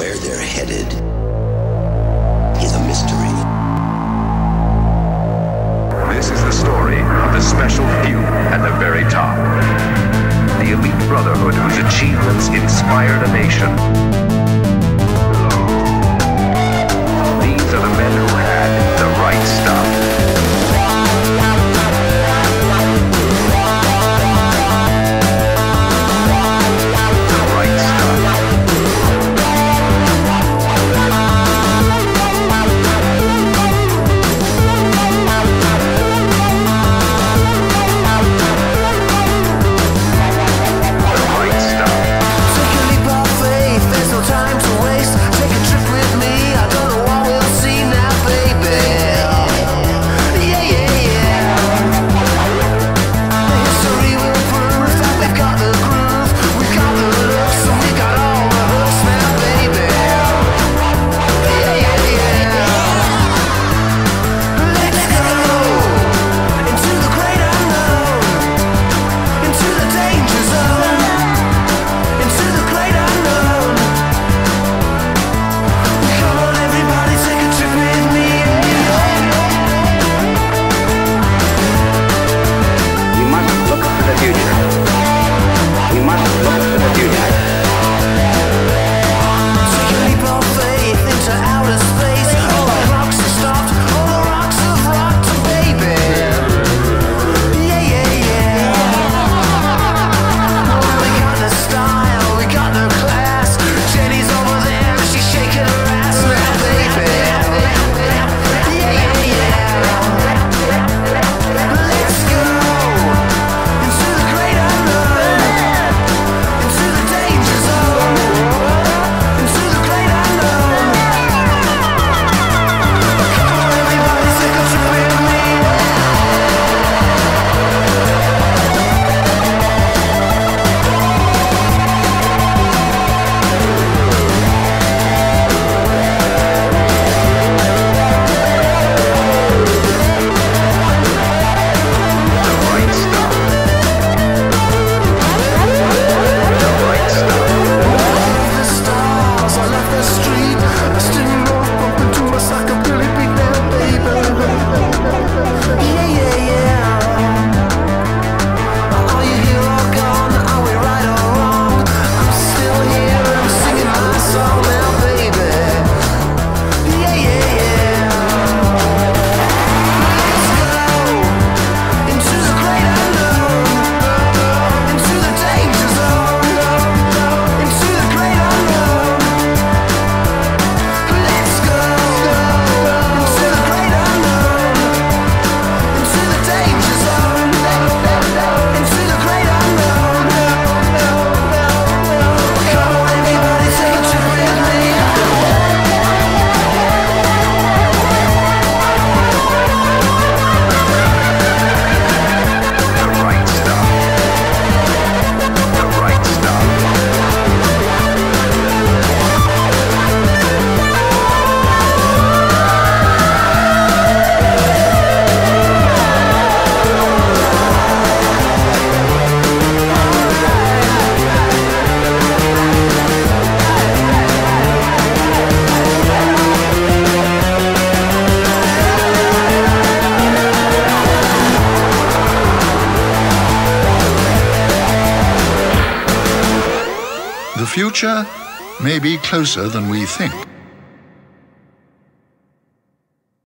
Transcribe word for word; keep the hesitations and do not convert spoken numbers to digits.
Where they're headed is a mystery. This is the story of the special few at the very top. The elite brotherhood whose achievements inspired a nation. These are the men who had the right stuff. The future may be closer than we think.